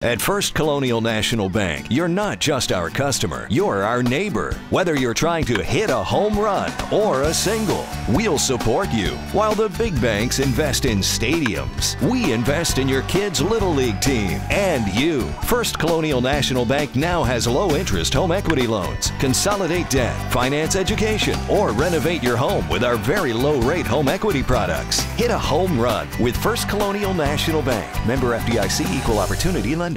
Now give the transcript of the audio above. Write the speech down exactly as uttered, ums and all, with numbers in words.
At First Colonial National Bank, you're not just our customer, you're our neighbor. Whether you're trying to hit a home run or a single, we'll support you. While the big banks invest in stadiums, we invest in your kids' Little League team and you. First Colonial National Bank now has low-interest home equity loans. Consolidate debt, finance education, or renovate your home with our very low-rate home equity products. Hit a home run with First Colonial National Bank. Member F D I C, Equal Opportunity Lender.